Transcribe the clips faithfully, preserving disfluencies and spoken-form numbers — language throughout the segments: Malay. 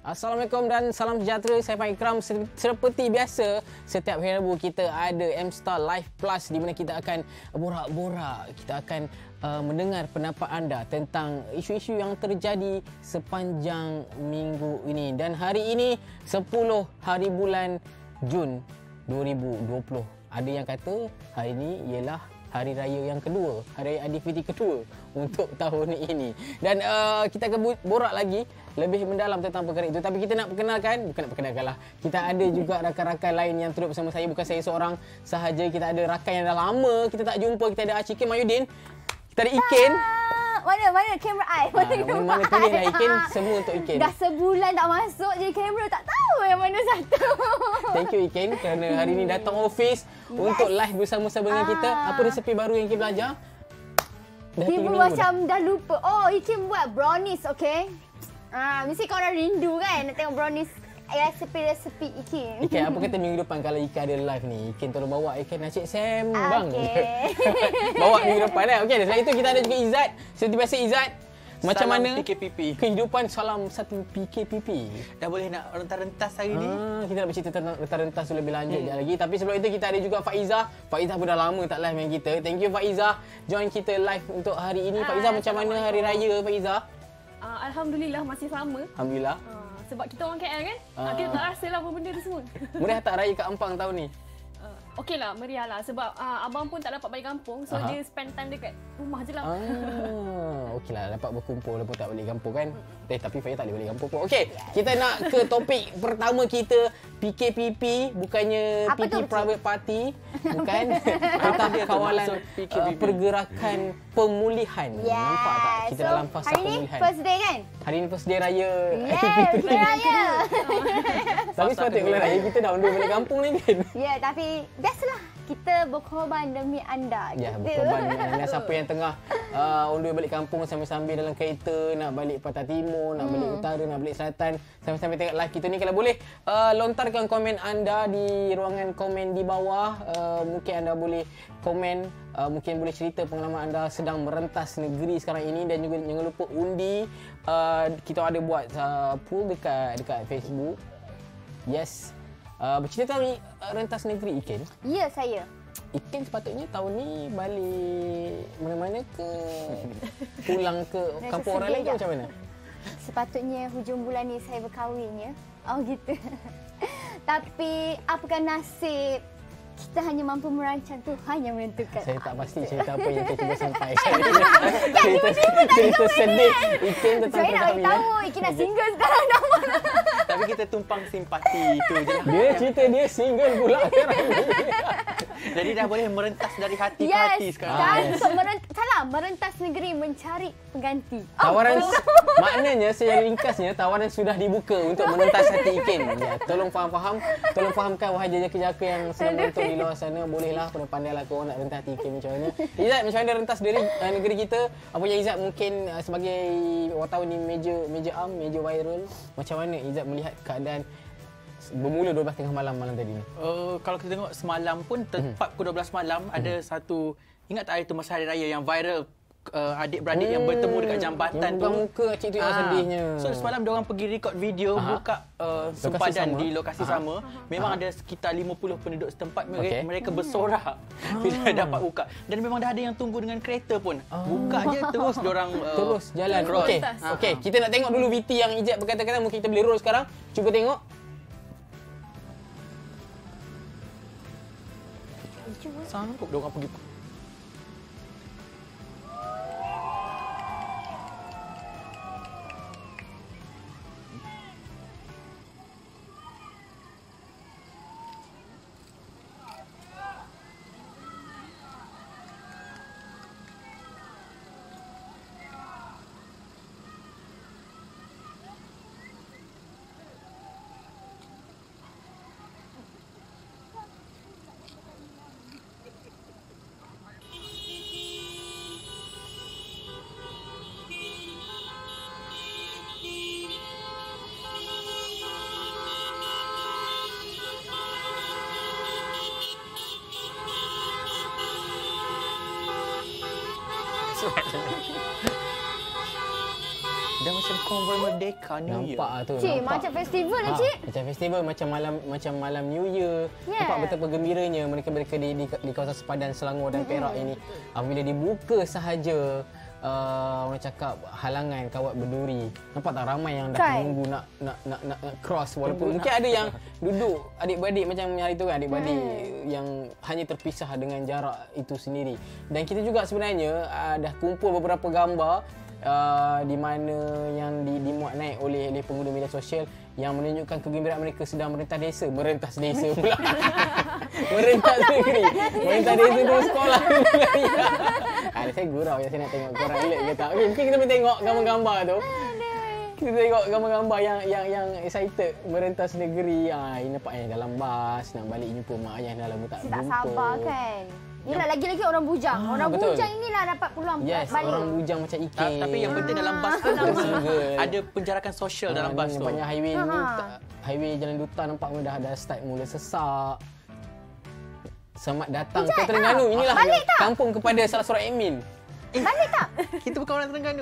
Assalamualaikum dan salam sejahtera. Saya Pak Ikram. Seperti biasa, setiap hari Rabu kita ada M-Star Live Plus di mana kita akan borak-borak. Kita akan uh, mendengar pendapat anda tentang isu-isu yang terjadi sepanjang minggu ini. Dan hari ini sepuluh hari bulan Jun dua ribu dua puluh. Ada yang kata hari ini ialah hari raya yang kedua, hari raya Aidilfitri kedua untuk tahun ini. Dan uh, kita akan borak lagi lebih mendalam tentang perkara itu. Tapi kita nak perkenalkan, bukan nak perkenalkan lah. Kita ada juga rakan-rakan lain yang turut bersama saya. Bukan saya seorang sahaja, kita ada rakan yang dah lama kita tak jumpa. Kita ada Achikin Mayudin, kita ada Ikin. Mana mana kamera ai? Mana Ha, mana pilih lah Ikin, semua untuk Ikin. Dah sebulan tak masuk je kamera, tak tahu yang mana satu. Thank you Ikin kerana hari ini datang office yes. untuk live bersama-sama dengan ah. kita. Apa resepi baru yang Ikin belajar? Dah Ibu macam dah. dah lupa. Oh, Ikin buat brownies, okey. Ah, mesti kau orang rindu kan nak tengok brownies resepi-resepi Ikin. Ikin, apa kata minggu depan kalau Ikin ada live ni, Ikin tolong bawa Ikin Asyik sembang. Okay. Bawa minggu depan kan. Okey, selain itu kita ada juga Izzat. Seperti biasa Izzat, macam salam mana P K P P. kehidupan salam satu P K P P? Dah boleh nak rentas-rentas hari ni? Ah, kita nak bercerita tentang rentas-rentas lebih lanjut hmm. lagi. Tapi sebelum itu kita ada juga Faizah. Faizah pun dah lama tak live dengan kita. Thank you Faizah join kita live untuk hari ini. Faizah, macam mana hari raya Faizah? Uh, Alhamdulillah masih sama. Alhamdulillah. Uh, sebab kita orang K L kan, uh. Uh. kita tak rasa lah apa benda ni semua. Meriah tak raya kat Ampang tahun ni? Uh, Okeylah, meriah lah. Sebab uh, abang pun tak dapat balik kampung. So, Aha. dia spend time dekat rumah je lah. Ah, okeylah, dapat berkumpul walaupun tak balik kampung kan. Eh, tapi Faiz tak boleh balik kampung pun. Okey, kita nak ke topik pertama kita. P K P P, bukannya apa P P tu? Private Party. Bukan. Tentang kawalan uh, pergerakan pemulihan. Yes. Nampak tak? Kita so, dalam fasa hari pemulihan. Hari ni first day kan? Hari ni first day raya. Yes, day raya. Tapi sepatutnya kalau raya kita dah undur balik kampung ni kan. Ya, yeah, tapi biasalah. Kita berkorban demi anda. Ya, gitu. berkorban dengan siapa yang tengah uh, undur balik kampung sambil-sambil dalam kereta, nak balik Pantai Timur, nak balik hmm. Utara, nak balik Selatan, sambil-sambil tengok live kita ni. Kalau boleh, uh, lontarkan komen anda di ruangan komen di bawah. Uh, mungkin anda boleh komen, uh, mungkin boleh cerita pengalaman anda sedang merentas negeri sekarang ini. Dan juga jangan lupa undi. Uh, kita ada buat uh, poll dekat dekat Facebook. Yes. Uh, bercerita tentang uh, rentas negeri Ikin. Ya, saya. Ikin sepatutnya tahun ni balik mana-mana ke pulang ke kampung orang lain ke macam mana? Sepatutnya hujung bulan ni saya berkahwin ya. Oh gitu. Tapi apakah nasib, kita hanya mampu merancang, Tuhan yang menentukan. Saya tak pasti cerita apa yang kita cuba sampai. cerita cerita sedih Ikin tentang saya nak tahu Ikin dah single sekarang dah. Tapi kita tumpang simpati itu je lah. Dia cerita dia single pula sekarang ni. Jadi dah boleh merentas dari hati yes, ke hati sekarang. Dan yes. untuk merent, salah, merentas negeri mencari pengganti. Tawaran oh. maknanya secara ringkasnya tawaran sudah dibuka untuk merentas hati Ikin. Ya, tolong faham-faham, tolong fahamkan wahai jejaka-jejaka yang sedang menonton di luar sana, bolehlah pandai-pandailah kau nak rentas hati Ikin macam mana. Izzat, macam mana rentas dari uh, negeri kita? Apa yang Izzat mungkin uh, sebagai wartawan di meja meja am, meja viral, macam mana Izzat melihat keadaan bermula dua belas tiga puluh malam malam tadi ni? Uh, kalau kita tengok semalam pun tepat pukul dua belas malam hmm. ada satu, ingat tak hari tu masa hari raya yang viral uh, adik-beradik hmm. yang bertemu dekat jambatan yang tu. muka cik tu yang Ah. sedihnya. So semalam dia orang pergi record video Aha. buka uh, sempadan sama. di lokasi Aha. sama. Memang Aha. ada sekitar lima puluh penduduk setempat mereka, okay. mereka bersorak ah. bila dapat buka. Dan memang dah ada yang tunggu dengan kereta pun. Ah. Buka je terus dia orang uh, terus jalan. cross. Okey. Ah. Okey, kita nak tengok dulu V T yang Izzat berkata-kata, mungkin kita boleh roll sekarang. Cuba tengok. Sanggup dia orang pergi. Dah macam Macam konvoi merdeka New Year. Nampak lah tu. Cik, nampak. macam festival lah, Ha, Cik. macam festival, macam malam macam malam New Year. Yeah. Nampak betapa gembiranya mereka-mereka di, di, di kawasan Sepadan, Selangor dan Perak ini. Apabila dibuka sahaja uh, orang cakap halangan kawat berduri. Nampak tak ramai yang dah Kan? menunggu nak nak nak nak, nak cross, walaupun mungkin ada yang duduk adik-beradik macam hari tu kan, adik-beradik yang hanya terpisah dengan jarak itu sendiri. Dan kita juga sebenarnya uh, dah kumpul beberapa gambar uh, di mana yang di, dimuat naik oleh oleh pengguna media sosial yang menunjukkan kegembiraan mereka sedang merentas desa, merentas desa pula. Merentas negeri. Merentas desa tu sekolah. Ah, saya gurau yang saya nak tengok korang elok ke tak. Okay, mungkin kita boleh tengok gambar-gambar tu. Kita tengok gambar-gambar yang yang yang excited merentas negeri. Ah, ini nampak yang dalam bas nak balik jumpa mak ayah dah lama tak Saya tak jumpa. sabar kan. Yelah, lagi-lagi orang bujang. Ah, orang betul. bujang inilah dapat peluang Yes, balik. orang bujang macam Ta- ikan. Tapi yang penting dalam bas tu Single. ada penjarakan sosial dalam Ah, bas ni tu. nampaknya highway Ha, ni, ha. tak- highway Jalan Duta nampak dah dah start mula sesak. Selamat datang ke Terengganu. Inilah Balik tak? kampung kepada salah seorang admin. Balik tak? Kita bukan orang Terengganu.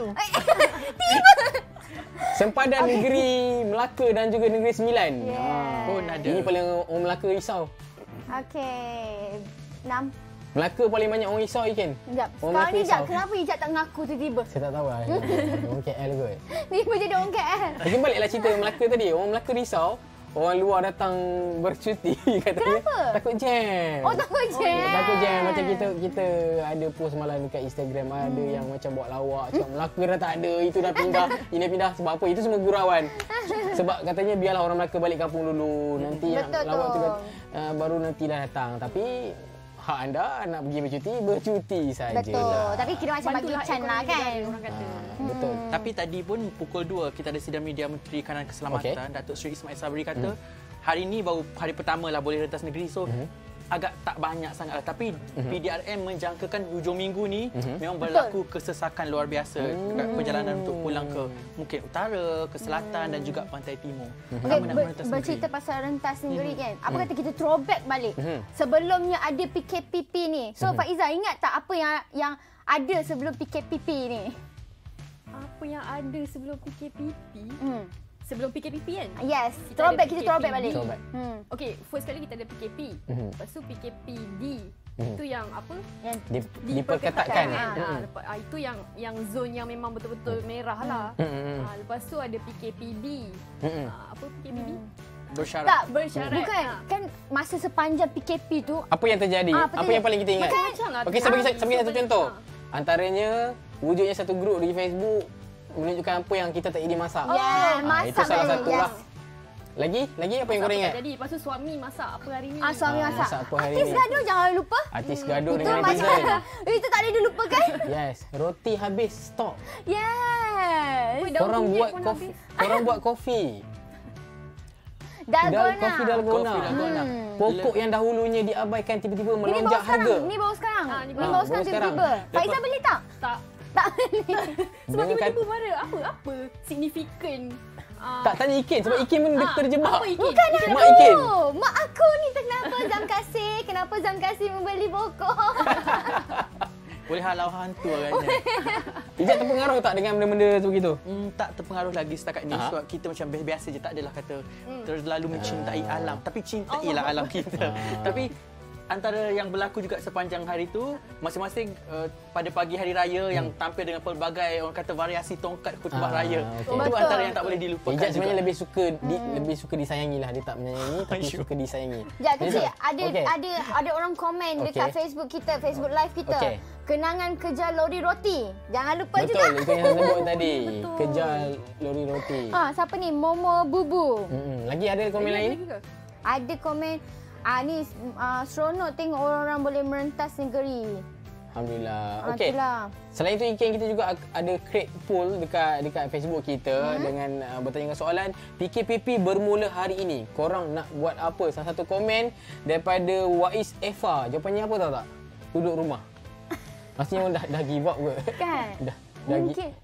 Sempadan negeri Melaka dan juga negeri Sembilan. Yeah. Pun ada. Ini paling orang Melaka risau. Okey. Enam. Melaka paling banyak orang risau ikan. Sekejap. Orang Sekarang Melaka ni Jap, risau. kenapa Ijat tak mengaku tiba-tiba? Saya tak tahu lah. Orang K L kot. Ni pun jadi orang K L. Lagi baliklah cerita Melaka tadi. Orang Melaka risau. Orang luar datang bercuti katanya. Kenapa? Takut jam. Oh, takut jam. Takut jam. Macam kita kita ada post malam dekat Instagram. Ada Hmm. yang macam buat lawak. Cakap Melaka dah tak ada. Itu dah pindah. Ini pindah. Sebab apa? Itu semua gurauan. Sebab katanya biarlah orang Melaka balik kampung dulu. Nanti nak Betul lawak tu tu. uh, baru nanti dah datang. Tapi hak anda nak pergi bercuti, bercuti saja. Betul. Tapi kira macam bagi Bantulah can lah ekonomi kan. negara, orang kata. Betul. Tapi tadi pun pukul dua kita ada sidang media Menteri Kanan Keselamatan, Datuk Seri Ismail Sabri kata hari ni baru hari pertama lah boleh rentas negeri, so agak tak banyak sangat lah. Tapi P D R M menjangkakan hujung minggu ni memang berlaku kesesakan luar biasa dekat perjalanan untuk pulang ke mungkin utara, ke selatan dan juga pantai timur. Okay, Ramai nak ber, merentas bercerita negeri. pasal rentas negeri kan. Apa kata kita throwback balik. Sebelumnya ada P K P P ni. So Faiza ingat tak apa yang yang ada sebelum P K P P ni? Apa yang ada sebelum P K P P? Hmm. Sebelum P K P P kan? Yes, Kita throwback ada kita P K P throwback D. balik. Throwback. Hmm. Okey, first kali kita ada P K P. Mhm. Lepas tu P K P D. Mhm. Itu yang apa? Yang Di, diperketatkan. Ha, Mm-mm. ha, lepas, ha, itu yang yang zon yang memang betul-betul merah lah. Mm-mm. Ha, lepas tu ada P K P B. Mm-mm. Ha, apa P K P B? Bersyarat. tak Bersyarat. Bukan. Ha. Kan masa sepanjang P K P tu Apa yang terjadi? Ah, Apa betul. yang paling kita ingat? Macam-macam lah. Okey, saya bagi, Ah, saya bagi satu so contoh. banyak. Antaranya, wujudnya satu grup di Facebook menunjukkan apa yang kita tak idi masak. Ya, Ah, masak itu salah balik. satu Yes. lah. Lagi? Lagi apa yang korang ingat? Jadi, lepas tu suami masak apa hari ni? Ah, suami Ah, masak. masak apa hari Artis ni? gaduh jangan lupa. Artis gaduh Itu dengan macam netizen. itu tak boleh dilupakan. Yes, roti habis stok. Yes. Oi, daun Korang kunyit buat pun kopi. habis. Korang buat kopi. Dal Dalgona. kopi dalgona. Kopi dalgona. Hmm. Pokok yang dahulunya diabaikan tiba-tiba Ini baru melonjak sekarang. harga. Ni baru sekarang. Ah, ni Ni baru- baru Ah, sekarang baru sekarang. tiba-tiba. Faiza beli tak? Tak. Tak beli. Sebab Dengan tiba-tiba kat- marah. Apa? Apa? Signifikan. Ah, Tak tanya Ikin sebab Ikin pun ah, terjebak. Apa Ikin? Bukan Mak aku. Ikin. Mak aku ni kenapa Zam kasih? Kenapa Zam kasih membeli pokok? Boleh halau hantu agaknya. Ijat terpengaruh tak dengan benda-benda tu begitu? Hmm, tak terpengaruh lagi setakat ni Aha. sebab kita macam biasa je, tak adalah kata terlalu mencintai alam, tapi cintailah Allah. alam kita. Tapi antara yang berlaku juga sepanjang hari tu, masing-masing uh, pada pagi hari raya yang tampil dengan pelbagai orang kata variasi tongkat khutbah Ah, raya. okey. Itu Betul. antara yang tak boleh dilupakan. Ijat sebenarnya juga. lebih suka di, lebih suka disayangi lah. Dia tak menyayangi tapi Asyik. suka disayangi. Sekejap Jadi kecil, tak? ada Okey. ada ada orang komen dekat Okey. Facebook kita, Facebook live kita. Okey. Kenangan kejar lori roti. Jangan lupa Betul, juga. itu yang saya sebut tadi. Betul. Kejar lori roti. Ha, siapa ni? Momo Bubu. Mm-mm. Lagi ada komen Lagi- lain? lagi ke? Ada komen ah ni ah, seronok tengok orang-orang boleh merentas negeri. Alhamdulillah. Ah, Okey. itulah. Selain itu Ikin, kita juga ak- ada create poll dekat dekat Facebook kita hmm. dengan uh, bertanyakan soalan P K P P bermula hari ini. Korang nak buat apa? Salah satu komen daripada Wais Eva. Jawapannya apa tahu tak? Duduk rumah. Maksudnya orang dah dah give up ke? Kan? dah dah gi- Mungkin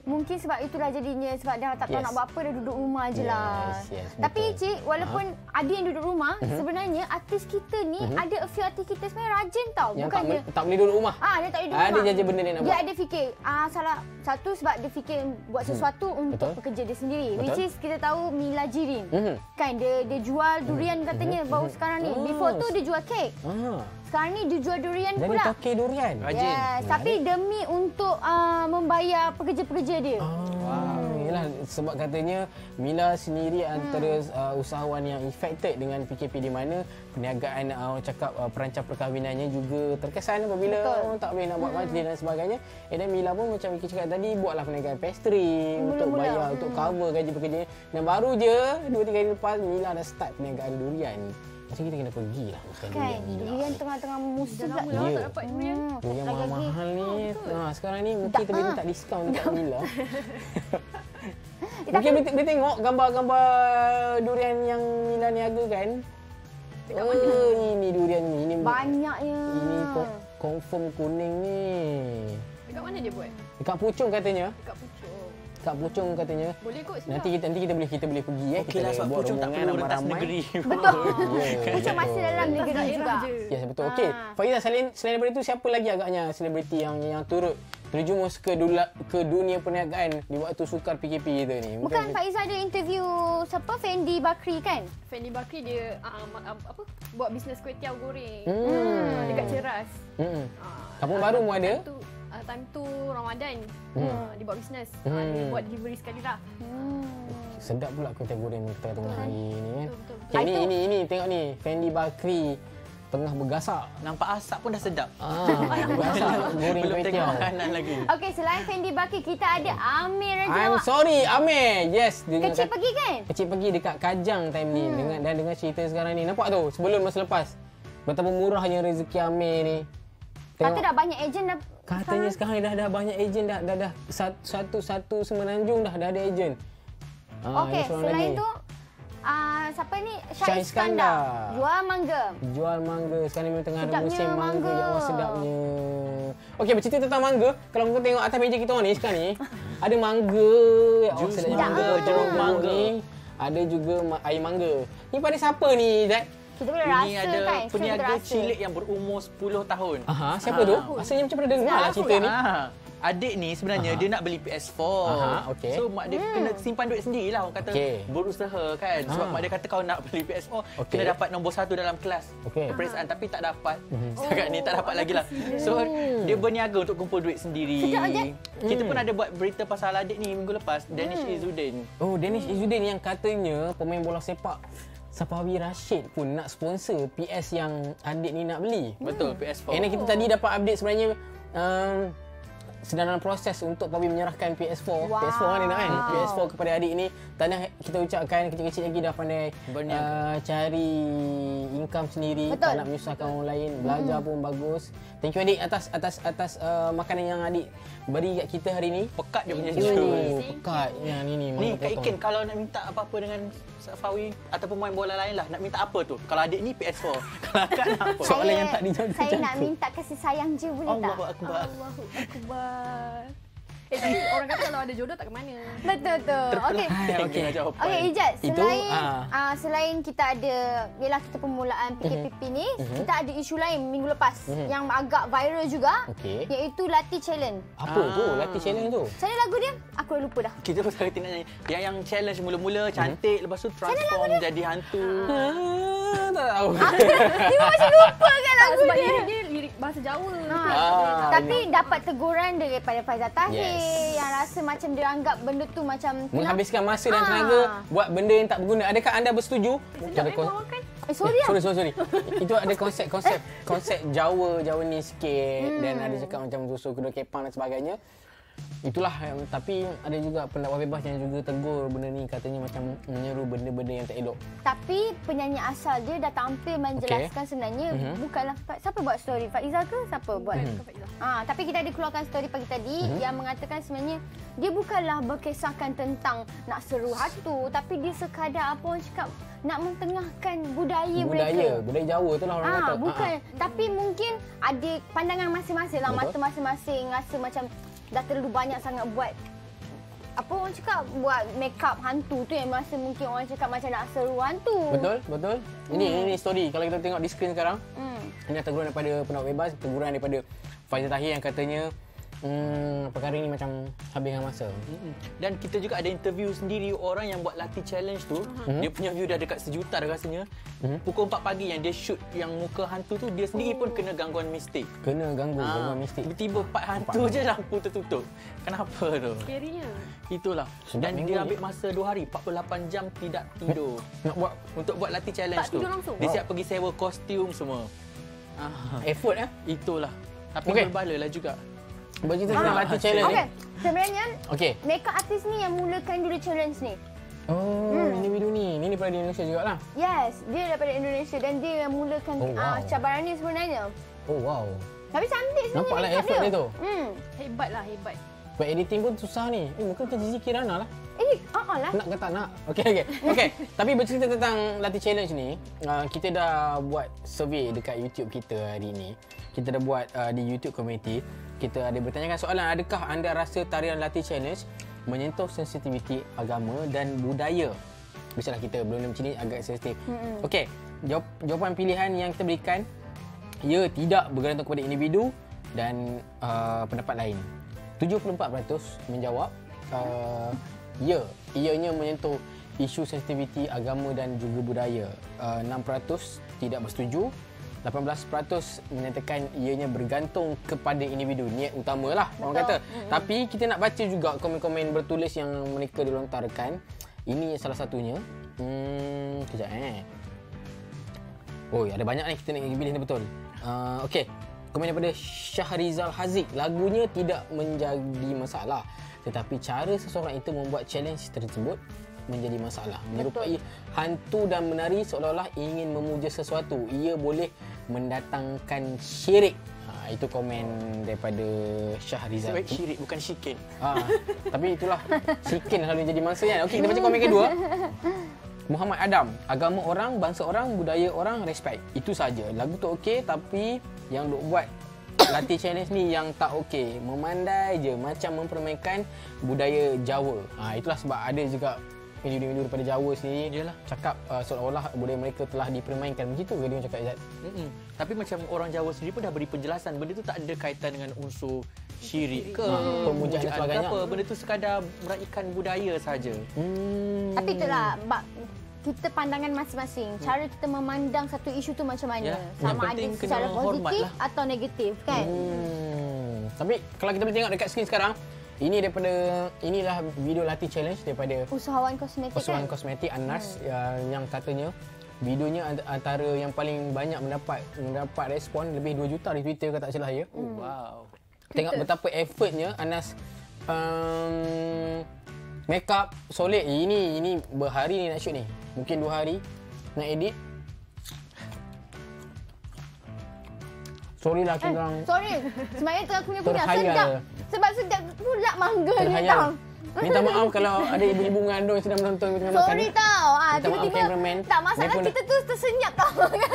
mungkin sebab itulah jadinya sebab dah tak tahu Yes. nak buat apa, dah duduk rumah je lah. Yes, yes, Tapi betul. cik, walaupun ada yang duduk rumah, sebenarnya artis kita ni ada a few artis kita sebenarnya rajin tau. Yang tak, Bukannya boleh- tak boleh duduk rumah. Ah, dia tak ada duduk Ada rumah. je benda dia nak Dia buat. ada fikir. Ah, salah satu sebab dia fikir buat sesuatu untuk Betul. pekerja dia sendiri. Betul. Which is kita tahu Mila Jirin. Mhm. Kan dia dia jual durian katanya baru sekarang ni. Oh. Before tu dia jual kek. Ah, Sekarang ni dia jual durian jadi pula. toke durian. Rajin. Yes, tapi demi untuk uh, membayar pekerja-pekerja dia. Ah, yalah, sebab katanya Mila sendiri antara uh, usahawan yang affected dengan P K P di mana perniagaan uh, orang cakap uh, perancang perkahwinannya juga terkesan apabila Betul. orang tak boleh nak buat majlis dan sebagainya. And then Mila pun macam Vicky cakap tadi buatlah perniagaan pastry untuk Mula-mula. bayar untuk cover gaji pekerja. Dan baru je dua tiga hari lepas Mila dah start perniagaan durian ni. Macam kita kena pergi lah makan Kan, durian Mila. durian tengah-tengah musim Dah pula. lama lah Ya. tak dapat durian. Hmm, Durian lagi-lagi. mahal-mahal ni. Ha, sekarang ni mungkin Dah, kita boleh ah. minta diskaun dekat Mila. Eh, Mungkin dia, dia tengok gambar-gambar durian yang Mila niaga kan. Oh, ini durian ni. Ini Banyaknya. Ini ko- confirm kuning ni. Dekat mana dia buat? Dekat Puchong katanya. Dekat Puchong. Dekat Puchong katanya. Boleh kot sedap. Nanti kita nanti kita boleh kita boleh pergi eh. Okeylah kita sebab buat Puchong tak rombongan perlu rentas ramai-ramai. negeri. Betul. Ya, Puchong masih betul. dalam negeri Daerah juga. je. Yes, betul. Okey. Ah. Faiza, selain selain daripada itu siapa lagi agaknya selebriti yang yang turut terjumus ke dula, ke dunia perniagaan di waktu sukar P K P kita ni? Bukan Faiza ada interview siapa Fendi Bakri kan? Fendi Bakri dia uh, uh, apa buat bisnes kuih tiaw goreng. Hmm. Uh, dekat Ceras. Hmm. Uh, Kampung Baru pun ada? Time tu, uh, time tu Ramadan. Hmm. Uh, dia buat bisnes. Hmm. Uh, dia buat delivery sekali lah. Hmm. Sedap pula kuih goreng kita tengah hari ni eh. Betul, betul, betul. Okay, ni Itu- ini ini tengok ni Fendi Bakri tengah bergasak. Nampak asap pun dah sedap. Ah, bergasak goreng Belum kuih tengok tiaw. makanan lagi. Okey, selain Fendi Bakri, kita ada Amir Raja I'm Lawak. sorry, Amir. Yes, dia Kecil dengan- pergi kan? Kecil pergi dekat Kajang time ni hmm. dengan dan dengan cerita sekarang ni. Nampak tu sebelum masa lepas. Betapa murahnya rezeki Amir ni. Kata dah banyak ejen dah. Katanya sekarang dah dah banyak ejen dah dah dah satu-satu Semenanjung dah dah ada ejen. Ah, Okey, ini seorang selain lagi. tu ah siapa ni? Syah Syah Iskandar. Iskandar. Jual mangga. Jual mangga. Sekarang ni memang tengah ada Sedapnya musim mangga. mangga. Ya Allah, sedapnya. Okey, bercerita tentang mangga. Kalau kau tengok atas meja kita orang ni sekarang ni, ada mangga. Ya Allah, Jus sedapnya mangga, jeruk mangga. Ni. Ada juga ma- air mangga. Ni pada siapa ni, Zat? Kita boleh Ini rasa ada kan? Kita peniaga rasa. cilik yang berumur sepuluh tahun. Aha, siapa tu? Rasanya macam pernah dengar lah cerita ni. Ah, adik ni sebenarnya Aha. dia nak beli P S four. Aha, okey. So mak dia Hmm. kena simpan duit sendirilah, orang kata Okey. berusaha kan. Sebab Ah. mak dia kata kau nak beli P S four Okey. kena dapat nombor satu dalam kelas. Okey. Peperiksaan tapi tak dapat. Mhm. Setakat ni tak dapat lagi lah. So dia berniaga untuk kumpul duit sendiri. Sedap je. Kita pun ada buat berita pasal adik ni minggu lepas, Danish Izzuddin. Oh, Danish Izzuddin yang katanya pemain bola sepak Safawi Rashid pun nak sponsor P S yang adik ni nak beli. Betul, P S four. And then kita tadi dapat update sebenarnya um, sedang dalam proses untuk Pawi menyerahkan P S four. Wow. P S four kan dia nak kan? P S four kepada adik ni. Tanah kita ucapkan kecil-kecil lagi dah pandai Berniaga. uh, cari income sendiri, Betul. tak nak menyusahkan orang lain. Belajar pun bagus. Thank you adik atas atas atas uh, makanan yang adik beri kat kita hari ni. Pekat dia punya Oh, juice. pekat. Yang ni ni. Ni mangga Kak potong. Ikin kalau nak minta apa-apa dengan Safawi ataupun pemain bola lain lah, nak minta apa tu? Kalau adik ni P S four. Kalau akak nak apa? Soalan Saya- yang tak dijawab Saya macam nak tu. minta kasih sayang je boleh tak? Allahu Akbar. Allahu Akbar. Eh, tapi orang kata kalau ada jodoh tak ke mana. Betul tu. Okey. Hai, Okey, okey. jawapan. Okey, Ijaz, Itu, selain ah. ah, selain kita ada ialah kita permulaan P K P P ni, kita ada isu lain minggu lepas yang agak viral juga, Okey. iaitu Lati Challenge. Apa tu? Ah. Latih challenge tu? Macam mana lagu dia? Aku dah lupa dah. Kita pun selalu tengok nyanyi. Yang yang challenge mula-mula cantik, lepas tu transform jadi hantu. Ah, tak tahu. Dia macam lupa kan lagu Sebab dia. lirik dia lirik bahasa Jawa. Ah, Tapi dapat teguran daripada Faizal Tahir Yes. yang rasa macam dia anggap benda tu macam Menghabiskan masa dan Ah. tenaga buat benda yang tak berguna. Adakah anda bersetuju? Sekejap Ada eh, kon- mau makan. Eh, sorry Eh, lah. sorry, sorry, sorry. Itu ada konsep-konsep konsep Jawa, Jawa ni sikit dan ada cakap macam susu kedua kepang dan sebagainya. Itulah yang, tapi ada juga pendapat bebas yang juga tegur benda ni, katanya macam menyeru benda-benda yang tak elok. Tapi penyanyi asal dia dah tampil menjelaskan sebenarnya Mhm. bukanlah Fa- siapa buat story, Faiza ke siapa buat? Ah, tapi kita ada keluarkan story pagi tadi Mhm. yang mengatakan sebenarnya dia bukanlah berkisahkan tentang nak seru hantu, tapi dia sekadar apa orang cakap nak mentengahkan budaya, Budaya, mereka. budaya Jawa tu lah orang Ah, kata. bukan. Ah, ah. Tapi mungkin ada pandangan masing-masing lah. Betul. Mata masing-masing rasa macam dah terlalu banyak sangat buat apa orang cakap buat make up hantu tu yang masa mungkin orang cakap macam nak seru hantu. Betul, betul. Ini hmm. ini story. Kalau kita tengok di skrin sekarang, Hmm. ini teguran daripada pendapat bebas, teguran daripada Faizal Tahir yang katanya Hmm, perkara ni macam habiskan masa. Dan kita juga ada interview sendiri orang yang buat latih challenge tu. Uh-huh. Dia punya view dah dekat sejuta dah rasanya. Uh-huh. Pukul empat pagi yang dia shoot yang muka hantu tu, dia sendiri pun kena gangguan mistik. Kena ganggu, Ha, gangguan mistik. Tiba-tiba empat hantu je lampu tertutup. Kenapa tu? Scary-nya. Itulah. Sedap Dan minggu dia ni. ambil masa dua hari, empat puluh lapan jam tidak tidur. Nak buat Untuk buat latih challenge Tak tu. tidur langsung? Dia Wow. siap pergi sewa kostum semua. Ah, effort eh. itulah. Tapi Okey. berbala lah juga. Bercerita Ah, tentang latih challenge Okey, ni. sebenarnya Okey. makeup artist ni yang mulakan dulu challenge ni. Oh, Hmm. ini video ni. Ini daripada Indonesia jugalah. Yes, dia daripada Indonesia dan dia yang mulakan Oh, ah, wow. cabaran ni sebenarnya. Oh, wow. Tapi cantik sebenarnya Nampaklah makeup effort dia tu. Hmm. Hebat lah, hebat. Buat editing pun susah ni. Eh, muka macam Zizi Kirana lah. Eh, ah lah. Nak ke tak nak? Okey, okey. Okey, tapi bercerita tentang latih challenge ni, uh, kita dah buat survey dekat YouTube kita hari ni. Kita dah buat uh, di YouTube community. Kita ada bertanyakan soalan, adakah anda rasa tarian latih challenge menyentuh sensitiviti agama dan budaya? Biasalah kita belum macam ni agak sensitif. Mm-hmm. Okey, jawab, jawapan pilihan yang kita berikan, ya, tidak bergantung kepada individu dan uh, pendapat lain. tujuh puluh empat peratus menjawab uh, ya, ianya menyentuh isu sensitiviti agama dan juga budaya. Uh, enam peratus tidak bersetuju. lapan belas peratus menyatakan ianya bergantung kepada individu. Niat utamalah orang kata. Mm-hmm. Tapi kita nak baca juga komen-komen bertulis yang mereka dilontarkan. Ini salah satunya. Hmm, kejap eh. Oh, ada banyak ni kita nak pilih ni betul. Uh, Okey. Komen daripada Syahrizal Haziq. Lagunya tidak menjadi masalah. Tetapi cara seseorang itu membuat challenge tersebut menjadi masalah. Menyerupai hantu dan menari seolah-olah ingin memuja sesuatu. Ia boleh mendatangkan syirik. Ha, itu komen daripada Syahrizal. Sebaik syirik bukan syikin. Ha, tapi itulah syikin selalu jadi mangsa kan. Okey, kita baca komen kedua. Muhammad Adam, agama orang, bangsa orang, budaya orang, respect. Itu saja. Lagu tu okey tapi yang duk buat latih challenge ni yang tak okey. Memandai je macam mempermainkan budaya Jawa. Ha, itulah sebab ada juga individu-individu daripada Jawa sendiri Yalah. cakap uh, seolah-olah budaya mereka telah dipermainkan. Begitu ke dia cakap, Izzat? Mm-mm. Tapi macam orang Jawa sendiri pun dah beri penjelasan. Benda tu tak ada kaitan dengan unsur syirik ke, Hmm. Pemujaan dan ke sebagainya. apa. Benda tu sekadar meraihkan budaya saja. Hmm. Tapi itulah, bak, kita pandangan masing-masing. Cara kita memandang satu isu tu macam mana. Ya, yang Sama ada penting kena secara hormat positif lah. atau negatif kan. Hmm. Tapi kalau kita boleh tengok dekat skrin sekarang, ini daripada inilah video latih challenge daripada Usahawan kosmetik Usahawan kan. Kosmetik Anas hmm. uh, yang katanya videonya antara yang paling banyak mendapat mendapat respon lebih dua juta di Twitter kalau tak salah ya. Oh, wow. Tengok betapa effortnya Anas um, make up solid. Ini ini berhari ni nak shoot ni. Mungkin dua hari nak edit. Sorry lah kita Eh, orang sorry. Sebenarnya tu aku punya kunyah Terhayal. sedap. Sebab sedap pula mangga ni terhayal. tau. Minta maaf kalau ada ibu-ibu mengandung yang sedang menonton kita makan Sorry ni. tau. Ah, Minta maaf, tiba-tiba cameraman. tak masalah Dia pun- kita tu tersenyap tau.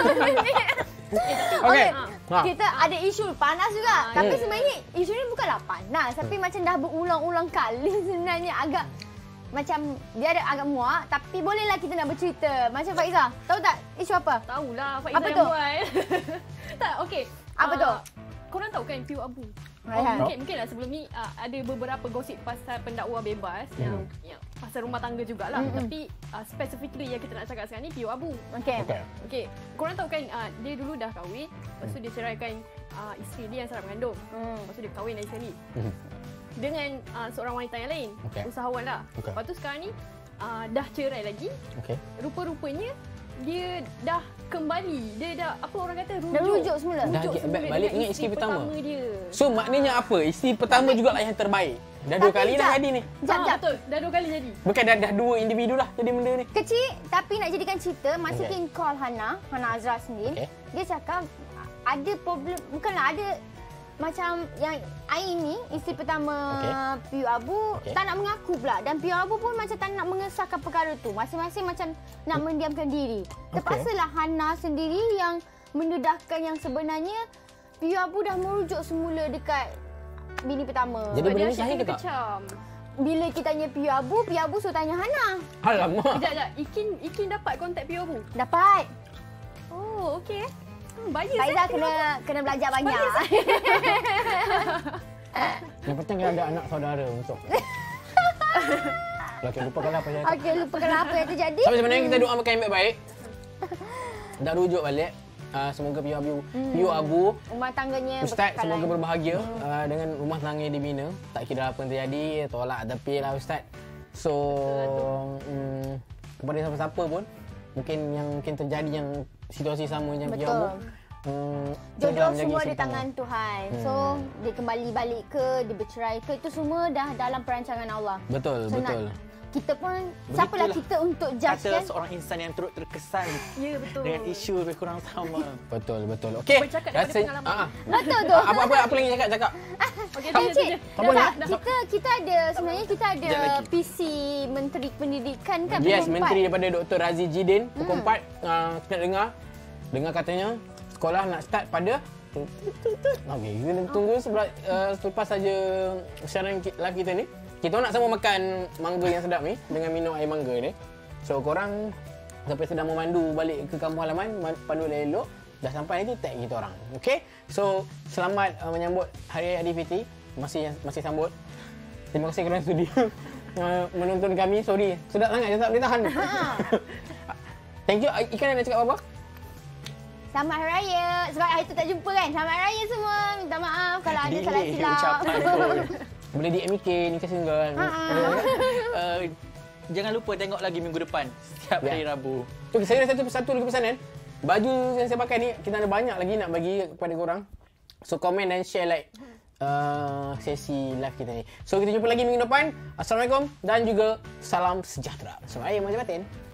Okey. Okey. Ha. Kita ada isu panas juga. Ah, Tapi ya. sebenarnya isu ni bukanlah panas. Tapi Hmm. macam dah berulang-ulang kali sebenarnya agak macam dia ada agak muak. Tapi bolehlah kita nak bercerita. Macam Faizah, tahu tak isu apa? Tahulah Faizah Apa yang tu? buat. Tak, okey. Apa Ah, tu? Korang tahu kan Piu Abu? Oh, Hai, hai. mungkin mungkinlah sebelum ni uh, ada beberapa gosip pasal pendakwa bebas Hmm. yang, yang pasal rumah tangga jugalah. Tapi uh, specifically yang kita nak cakap sekarang ni Piu Abu. Okey. Okey. Okey, korang tahu kan uh, dia dulu dah kahwin, lepas tu dia ceraikan uh, isteri dia yang seorang mengandung. Hmm. Lepas tu dia kahwin lagi sekali Mhm. dengan uh, seorang wanita yang lain, Okey. usahawan lah. Okey. Lepas tu sekarang ni uh, dah cerai lagi. Okey. Rupa-rupanya dia dah kembali. Dia dah apa orang kata rujuk. Dah rujuk semula. Dah Rujuk get semula back balik dengan dengan isteri pertama. dia. So maknanya apa? Isteri pertama juga lah yang terbaik. Dah dua Tapi kali dah jap. jadi ni. Jap, Ah, jap. betul. Dah dua kali jadi. Bukan dah, dah dua individu lah jadi benda ni. Kecil tapi nak jadikan cerita masa Okey. King call Hana, Hana Azra sendiri, Okey. dia cakap ada problem, bukanlah ada macam yang Ain ni isteri pertama Okey. Piu Abu Okey. tak nak mengaku pula dan Piu Abu pun macam tak nak mengesahkan perkara tu. Masing-masing macam nak mendiamkan diri. Terpaksalah Hana sendiri yang mendedahkan yang sebenarnya Piu Abu dah merujuk semula dekat bini pertama. Jadi Sebab benda dia ni asyik sahih ke kena tak? kecam. bila kita tanya P U Abu, P U Abu suruh tanya Hana. Alamak. Sekejap, sekejap. Ikin, Ikin dapat kontak P U Abu? Dapat. Oh, okey. Hmm, bias Faizal eh, kena kena belajar banyak. Yang penting kita ada anak saudara untuk. Okey, lupakanlah apa yang Okey, lupakan apa yang terjadi. Tapi sebenarnya kita doakan yang baik-baik. Dah rujuk balik. Uh, semoga P U Abu, Hmm. P U Abu Rumah tangganya Ustaz berkekalan. semoga berbahagia uh, dengan rumah tangga yang dibina. Tak kira apa yang terjadi, tolak tepi lah Ustaz. So, um, kepada siapa-siapa pun, mungkin yang mungkin terjadi yang situasi sama macam P U Betul. Abu. Um, Jodoh semua di tangan Tuhan. Hmm. So, dia kembali balik ke, dia bercerai ke, itu semua dah dalam perancangan Allah. Betul, So, betul. Nak, kita pun, siapalah kita untuk judge Kata kan? seorang insan yang turut terkesan Ya, betul. dengan isu lebih kurang sama. Betul, betul. Okey. Bercakap daripada Rasa- pengalaman. ah, ah. Betul tu. apa apa apa lagi cakap cakap. Okey, Eh, tu je, tu Cik, je. Tak boleh, tak, tak- kita kita ada sebenarnya kita ada Sekejap lagi. P C Menteri Pendidikan kan Yes, pukul Menteri empat. daripada Doktor Razi Jidin pukul empat uh, kita nak dengar. Dengar katanya sekolah nak start pada okey, kita tunggu sebab uh, selepas saja siaran ki- live kita ni. Kita nak sama makan mangga yang sedap ni dengan minum air mangga ni. So korang sampai sedang memandu balik ke kampung halaman, man- pandu elok, dah sampai nanti tag kita orang. Okey. So selamat uh, menyambut Hari Raya Aidilfitri. Masih masih sambut. Terima kasih kerana sudi uh, menonton kami. Sorry, sedap sangat, tak boleh tahan. Thank you. Ikan nak cakap apa? Selamat Hari Raya. Sebab hari tu tak jumpa kan. Selamat Hari Raya semua. Minta maaf kalau ada salah Delay silap. ucapan pun. Boleh D M I K ni kasih single. Uh, jangan lupa tengok lagi minggu depan setiap Ya. hari Rabu. Okay, saya ada satu satu lagi pesanan. Baju yang saya pakai ni kita ada banyak lagi nak bagi kepada korang. So komen dan share like uh, sesi live kita ni. So kita jumpa lagi minggu depan. Assalamualaikum dan juga salam sejahtera. Assalamualaikum warahmatullahi wabarakatuh.